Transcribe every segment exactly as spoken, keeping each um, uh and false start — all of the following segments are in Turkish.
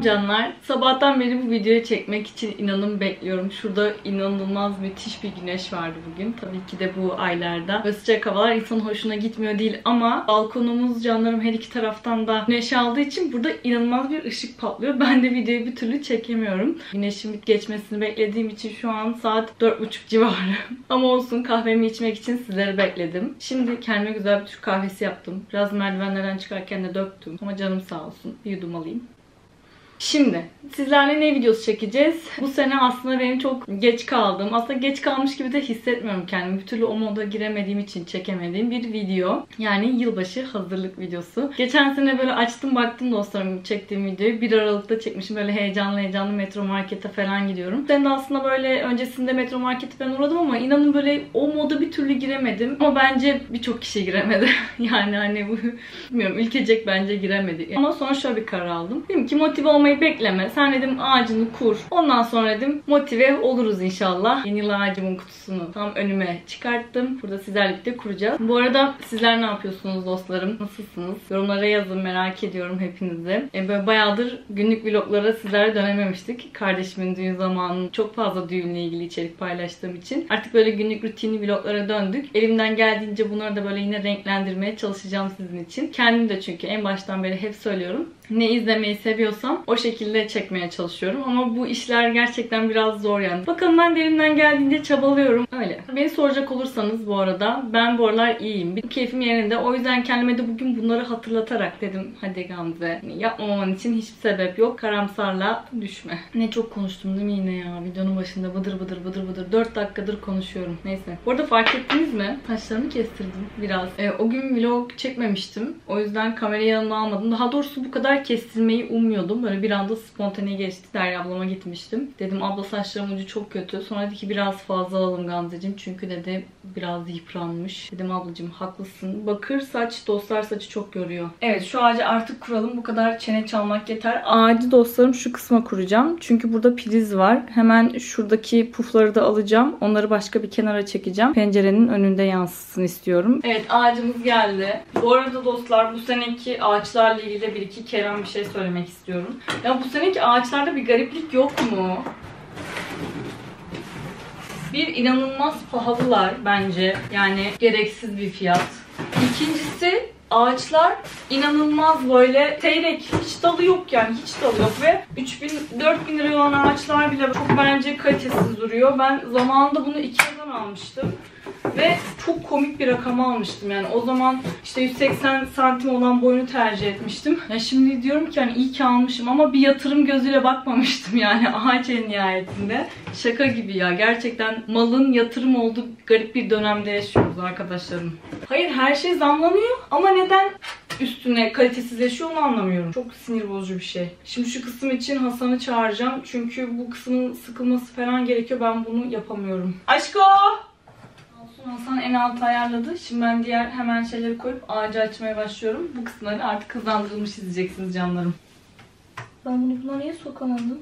canlar. Sabahtan beri bu videoyu çekmek için inanın bekliyorum. Şurada inanılmaz müthiş bir güneş vardı bugün. Tabii ki de bu aylarda. Ve sıcak havalar insanın hoşuna gitmiyor değil ama balkonumuz canlarım her iki taraftan da güneş aldığı için burada inanılmaz bir ışık patlıyor. Ben de videoyu bir türlü çekemiyorum. Güneşin geçmesini beklediğim için şu an saat dört buçuk civarı. Ama olsun, kahvemi içmek için sizleri bekledim. Şimdi kendime güzel bir Türk kahvesi yaptım. Biraz merdivenlerden çıkarken de döktüm. Ama canım sağ olsun. Bir yudum alayım. Şimdi sizlerle ne videosu çekeceğiz? Bu sene aslında benim çok geç kaldım. Aslında geç kalmış gibi de hissetmiyorum kendimi. Bir türlü o moda giremediğim için çekemediğim bir video. Yani yılbaşı hazırlık videosu. Geçen sene böyle açtım baktım dostlarım çektiğim videoyu. bir Aralık'ta çekmişim. Böyle heyecanlı heyecanlı Metro Market'e falan gidiyorum. Ben de aslında böyle öncesinde Metro Market'e ben uğradım ama inanın böyle o moda bir türlü giremedim. Ama bence birçok kişi giremedi. Yani hani bu bilmiyorum, ülkecek bence giremedi. Ama sonra şöyle bir karar aldım. Dedim ki motive olmayı bekleme. Sen dedim ağacını kur. Ondan sonra dedim motive oluruz inşallah. Yeni yıl ağacımın kutusunu tam önüme çıkarttım. Burada sizlerle birlikte kuracağız. Bu arada sizler ne yapıyorsunuz dostlarım? Nasılsınız? Yorumlara yazın, merak ediyorum hepinizi. E böyle bayağıdır günlük vloglara sizlerle dönememiştik. Kardeşimin düğün zamanı çok fazla düğünle ilgili içerik paylaştığım için. Artık böyle günlük rutinli vloglara döndük. Elimden geldiğince bunları da böyle yine renklendirmeye çalışacağım sizin için. Kendim de çünkü en baştan beri hep söylüyorum. Ne izlemeyi seviyorsam o şekilde çekmeye çalışıyorum. Ama bu işler gerçekten biraz zor yani. Bakalım, ben de elimden geldiğince çabalıyorum. Öyle. Beni soracak olursanız bu arada ben bu aralar iyiyim. Bir keyfim yerinde. O yüzden kendime de bugün bunları hatırlatarak dedim hadi Gamze. Yapmaman için hiçbir sebep yok. Karamsarla düşme. Ne çok konuştum değil mi yine ya? Videonun başında bıdır bıdır bıdır bıdır. dört dakikadır konuşuyorum. Neyse. Bu arada fark ettiniz mi? Saçlarımı kestirdim biraz. Ee, o gün vlog çekmemiştim. O yüzden kamerayı yanıma almadım. Daha doğrusu bu kadar kestirmeyi ummuyordum. Böyle bir anda spontane geçti. Derya ablama gitmiştim. Dedim abla saçlarım ucu çok kötü. Sonra dedi ki biraz fazla alalım Gamzeciğim. Çünkü dedi biraz yıpranmış. Dedim ablacığım haklısın. Bakır saç dostlar saçı çok görüyor. Evet, şu ağacı artık kuralım. Bu kadar çene çalmak yeter. Ağacı dostlarım şu kısma kuracağım. Çünkü burada priz var. Hemen şuradaki pufları da alacağım. Onları başka bir kenara çekeceğim. Pencerenin önünde yansısın istiyorum. Evet, ağacımız geldi. Bu arada dostlar bu seneki ağaçlarla ilgili de bir iki Kerem bir şey söylemek istiyorum. Ya bu seneki ağaçlarda bir gariplik yok mu? Bir, inanılmaz pahalılar bence. Yani gereksiz bir fiyat. İkincisi, ağaçlar inanılmaz böyle seyrek. Hiç dalı yok yani. Hiç dalı yok ve üç bin dört bin lira olan ağaçlar bile çok bence kalitesiz duruyor. Ben zamanında bunu Ikea'dan almıştım. Ve çok komik bir rakam almıştım yani. O zaman işte yüz seksen santim olan boyunu tercih etmiştim. Ya şimdi diyorum ki hani iyi ki almışım ama bir yatırım gözüyle bakmamıştım yani ağaç en nihayetinde. Şaka gibi ya. Gerçekten malın yatırım olduğu garip bir dönemde yaşıyoruz arkadaşlarım. Hayır, her şey zamlanıyor ama neden üstüne kalitesizleşiyor onu anlamıyorum. Çok sinir bozucu bir şey. Şimdi şu kısım için Hasan'ı çağıracağım. Çünkü bu kısmın sıkılması falan gerekiyor. Ben bunu yapamıyorum. Aşko! Hasan en altı ayarladı. Şimdi ben diğer hemen şeyleri koyup ağacı açmaya başlıyorum. Bu kısımları artık hızlandırılmış izleyeceksiniz canlarım. Ben bunu buna niye sokamadım?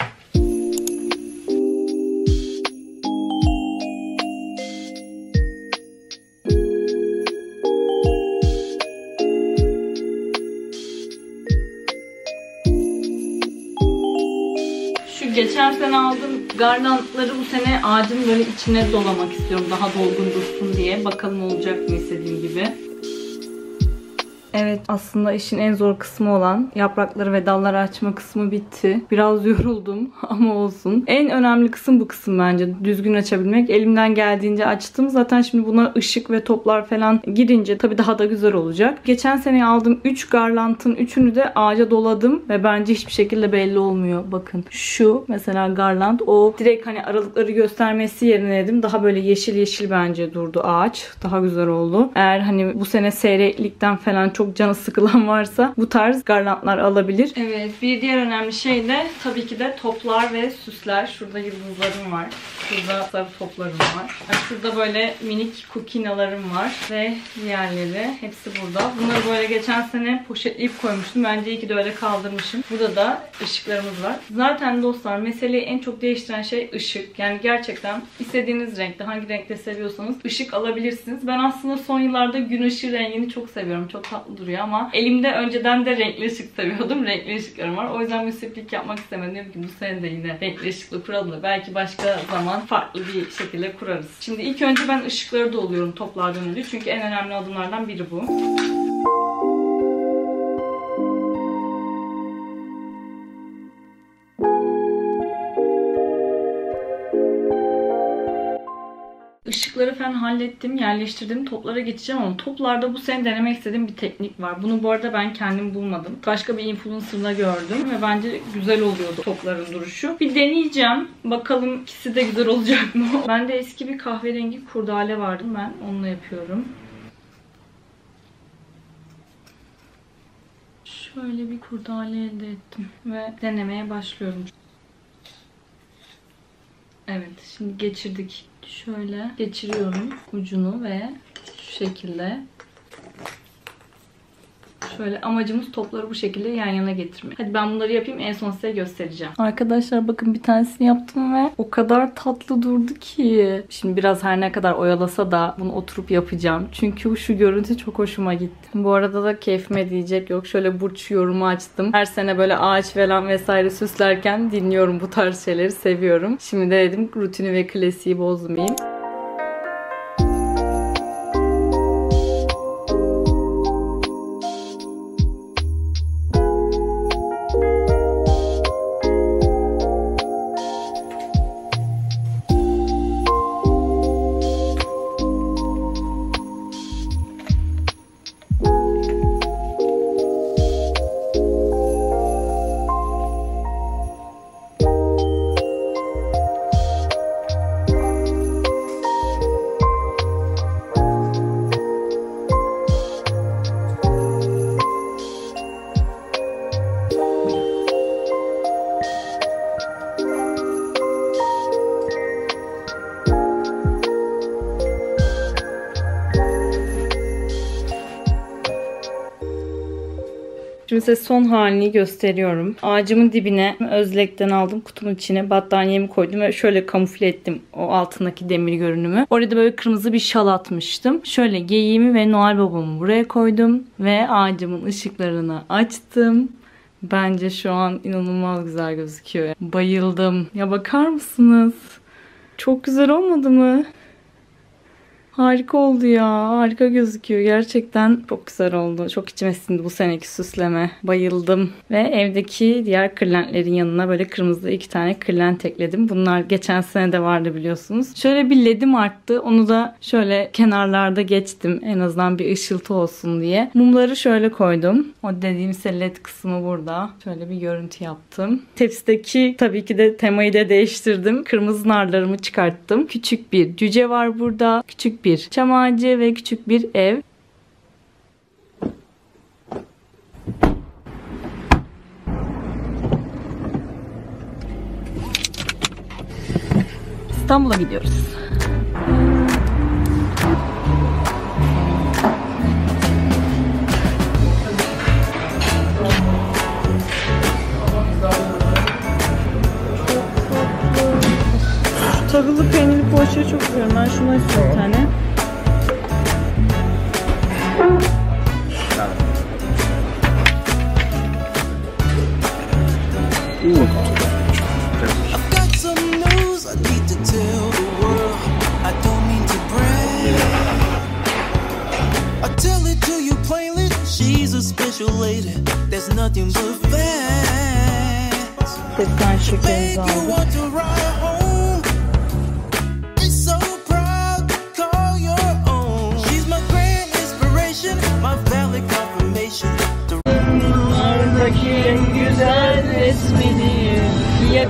Geçen sene aldığım garlandları bu sene ağacın böyle içine dolamak istiyorum. Daha dolgun dursun diye. Bakalım olacak mı istediğim gibi. Evet, aslında işin en zor kısmı olan yaprakları ve dalları açma kısmı bitti. Biraz yoruldum ama olsun. En önemli kısım bu kısım bence. Düzgün açabilmek. Elimden geldiğince açtım. Zaten şimdi buna ışık ve toplar falan girince tabii daha da güzel olacak. Geçen sene aldığım üç garlandın üçünü de ağaca doladım ve bence hiçbir şekilde belli olmuyor. Bakın şu mesela garland, o direkt hani aralıkları göstermesi yerine dedim daha böyle yeşil yeşil bence durdu ağaç. Daha güzel oldu. Eğer hani bu sene seyreklikten falan çok çok canı sıkılan varsa bu tarz garlandlar alabilir. Evet, bir diğer önemli şey de tabii ki de toplar ve süsler. Şurada yıldızlarım var. Şurada sarı toplarım var. Şurada böyle minik kukinalarım var ve diğerleri hepsi burada. Bunları böyle geçen sene poşetleyip koymuştum. Bence iyi ki de öyle kaldırmışım. Burada da ışıklarımız var. Zaten dostlar meseleyi en çok değiştiren şey ışık. Yani gerçekten istediğiniz renkte, hangi renkte seviyorsanız ışık alabilirsiniz. Ben aslında son yıllarda gün ışığı rengini çok seviyorum. Çok tatlı tatlı duruyor ama elimde önceden de renkli ışık seviyordum. Renkli ışıklarım var. O yüzden müsriflik yapmak istemedim ki bu sene de yine renkli ışıklı kuralım da belki başka zaman farklı bir şekilde kurarız. Şimdi ilk önce ben ışıkları doluyorum toplardan önce. Çünkü en önemli adımlardan biri bu. Işıkları falan hallettim, yerleştirdim. Toplara geçeceğim ama toplarda bu sene denemek istediğim bir teknik var. Bunu bu arada ben kendim bulmadım. Başka bir influencer'da gördüm ve bence güzel oluyordu topların duruşu. Bir deneyeceğim. Bakalım ikisi de güzel olacak mı? Bende eski bir kahverengi kurdale vardı. Ben onunla yapıyorum. Şöyle bir kurdale elde ettim ve denemeye başlıyorum. Evet, şimdi geçirdik. Şöyle geçiriyorum ucunu ve şu şekilde. Şöyle amacımız topları bu şekilde yan yana getirmek. Hadi ben bunları yapayım, en son size göstereceğim. Arkadaşlar bakın bir tanesini yaptım ve o kadar tatlı durdu ki. Şimdi biraz her ne kadar oyalasa da bunu oturup yapacağım. Çünkü şu görüntü çok hoşuma gitti. Bu arada da keyfime diyecek yok. Şöyle burç yorumu açtım. Her sene böyle ağaç falan vesaire süslerken dinliyorum bu tarz şeyleri, seviyorum. Şimdi de dedim rutini ve klasiği bozmayayım. Şimdi size son halini gösteriyorum. Ağacımın dibine özlekten aldım. Kutumun içine battaniyemi koydum ve şöyle kamufle ettim o altındaki demir görünümü. Orada da böyle kırmızı bir şal atmıştım. Şöyle geyiğimi ve Noel babamı buraya koydum. Ve ağacımın ışıklarını açtım. Bence şu an inanılmaz güzel gözüküyor. Bayıldım. Ya bakar mısınız? Çok güzel olmadı mı? Harika oldu ya. Harika gözüküyor. Gerçekten çok güzel oldu. Çok içime sindi bu seneki süsleme. Bayıldım. Ve evdeki diğer kırlentlerin yanına böyle kırmızı iki tane kırlent ekledim. Bunlar geçen sene de vardı biliyorsunuz. Şöyle bir ledim arttı. Onu da şöyle kenarlarda geçtim. En azından bir ışıltı olsun diye. Mumları şöyle koydum. O dediğim led kısmı burada. Şöyle bir görüntü yaptım. Tepsideki tabii ki de temayı da değiştirdim. Kırmızı narlarımı çıkarttım. Küçük bir cüce var burada. Küçük bir çam ağacı ve küçük bir ev. İstanbul'a gidiyoruz. Tahıllı peynirli poğaçayı çok seviyorum. Ben şunu istiyorum bir tane. Kırktan şekerimizi aldık. En güzel resmini yap.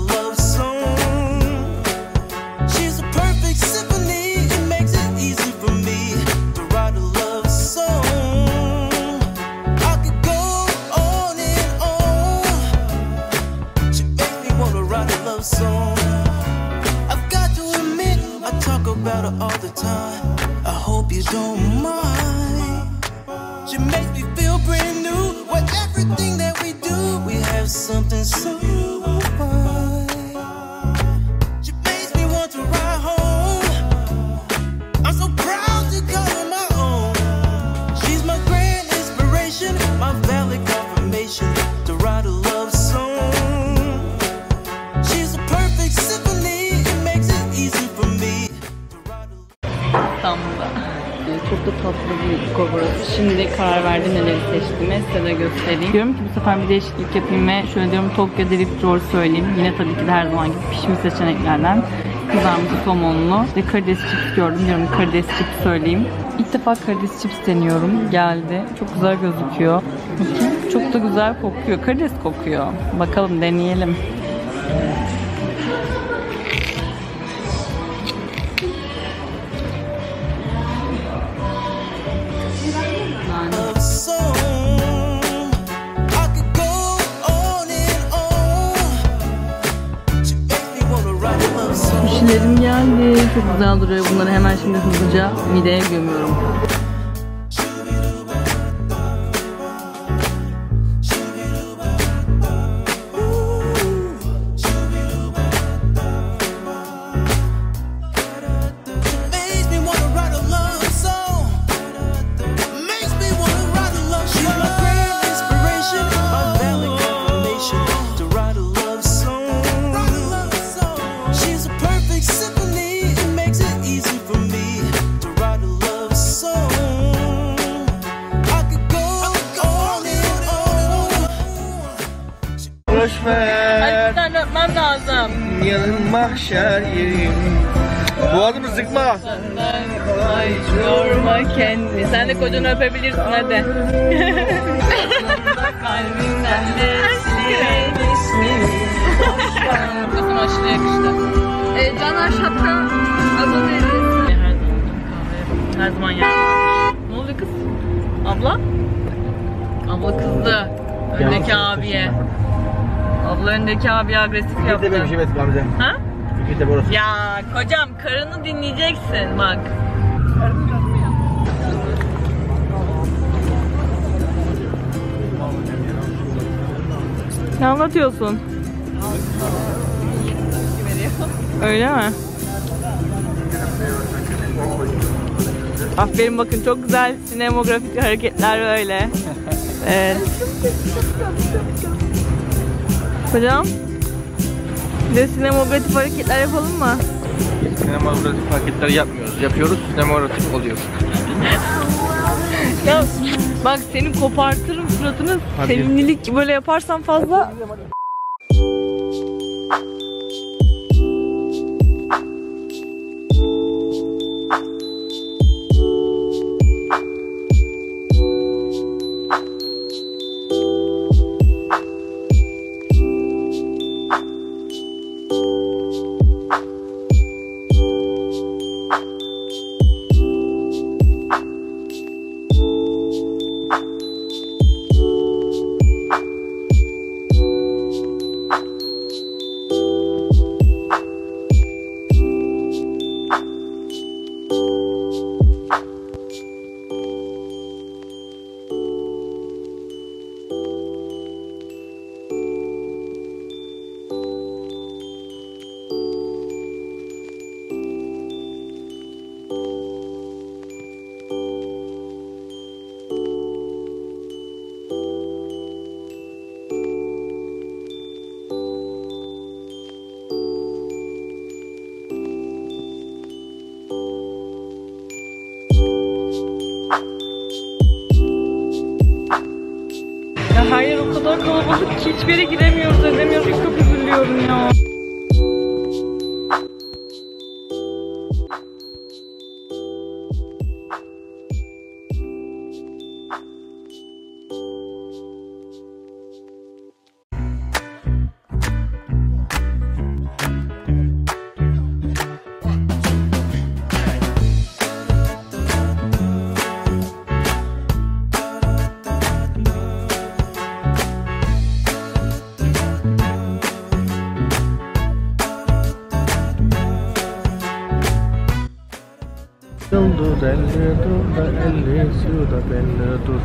Something so fine. She makes me want to ride home. I'm so proud to call her my own. She's my grand inspiration. Costco burası. Şimdi karar verdim neleri seçtiğime, size de göstereyim. Diyorum ki bu sefer bir değişiklik yapayım ve şöyle diyorum Tokyo Drift Roll söyleyeyim. Yine tabii ki de her zaman gibi pişmiş seçeneklerden. Kızarmış somonlu. İşte karides chips gördüm. Diyorum karides chips söyleyeyim. İlk defa karides chips deniyorum. Geldi. Çok güzel gözüküyor. Çok da güzel kokuyor. Karides kokuyor. Bakalım deneyelim. Pişilerim geldi. Çok güzel duruyor. Bunları hemen şimdi hızlıca mideye gömüyorum. Boşver. Hadi öpmem lazım. Yanın mahşer yerim. Boğazımı sıkma. Ay yorma kendini. Sen de kocanı öpebilirsin hadi. Kalbimden de kızım aşırı yakıştı. E, Caner şapka azal edilsin. Her zaman yer. Ne oluyor kız? Abla? Abla kızdı. Öndeki abiye. Abla öndeki abiye agresif yaptı. Bir de bir şey et Gamze. Ha? Bir de burası. Ya kocam karını dinleyeceksin bak. Ne anlatıyorsun? Öyle mi? Aferin bakın çok güzel sinemografik hareketler böyle. Evet. Hocam bir de sinemografik hareketler yapalım mı? Sinemografik hareketler yapmıyoruz. Yapıyoruz, sinemografik oluyor. Ya bak seni kopartırım suratını. Hadi. Sevimlilik böyle yaparsan fazla. Her yer o kadar kalabalık ki hiçbir yere giremiyoruz, edemiyoruz. Çok üzülüyorum ya. Dur elli dur da elli suda belli dur.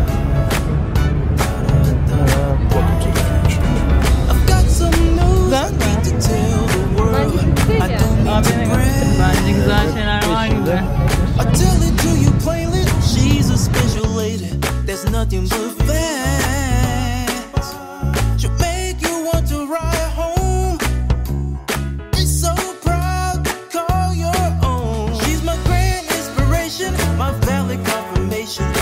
I've got some news I need to tell the world. I don't need to brag. Bence güzel şeyler var gibi. I tell it to you plainly. She's a special lady. There's nothing but facts. She'll make you want to ride home. Be so proud to call your own. She's my grand inspiration, my valid confirmation.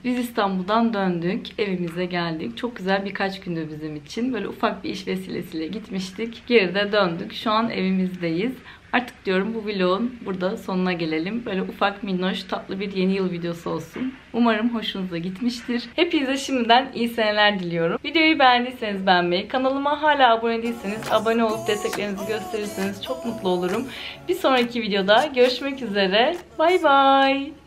Biz İstanbul'dan döndük. Evimize geldik. Çok güzel birkaç gündü bizim için. Böyle ufak bir iş vesilesiyle gitmiştik. Geri de döndük. Şu an evimizdeyiz. Artık diyorum bu vlogun burada sonuna gelelim. Böyle ufak minnoş tatlı bir yeni yıl videosu olsun. Umarım hoşunuza gitmiştir. Hepinize şimdiden iyi seneler diliyorum. Videoyu beğendiyseniz beğenmeyi, kanalıma hala abone değilseniz abone olup desteklerinizi gösterirseniz çok mutlu olurum. Bir sonraki videoda görüşmek üzere. Bay bay.